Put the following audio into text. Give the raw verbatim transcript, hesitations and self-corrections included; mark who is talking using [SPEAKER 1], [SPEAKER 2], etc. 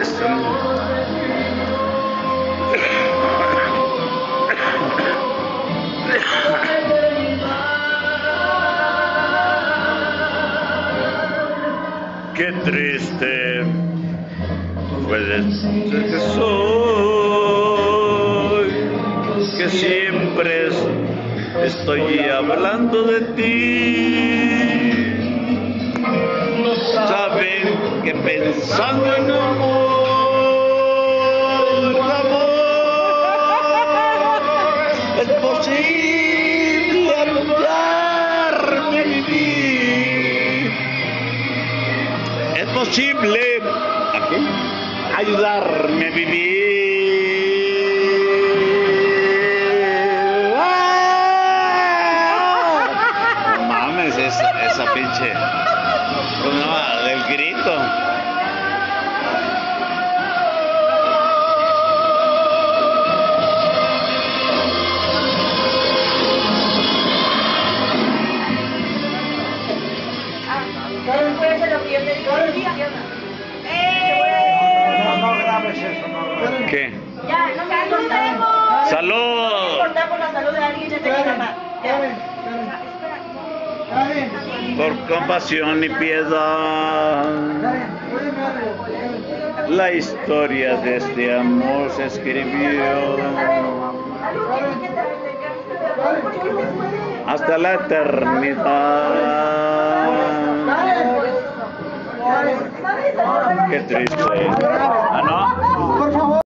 [SPEAKER 1] Qué triste puede ser que soy, que siempre estoy hablando de ti. Saben que pensando en amor, amor, es posible ayudarme a vivir. Es posible ¿aquí? ayudarme a vivir. ¡Ah! No mames, esa, esa pinche. No, del grito.
[SPEAKER 2] Después de lo que yo te digo,
[SPEAKER 3] No, no grabes eso, no grabes.
[SPEAKER 1] ¿Qué?
[SPEAKER 2] ya, no me importamos.
[SPEAKER 1] ¡Salud!
[SPEAKER 2] No importamos la salud de alguien, ya te queda mal.
[SPEAKER 1] Por compasión y piedad, la historia de este amor se escribió hasta la eternidad. Qué triste. ¿Ah, no?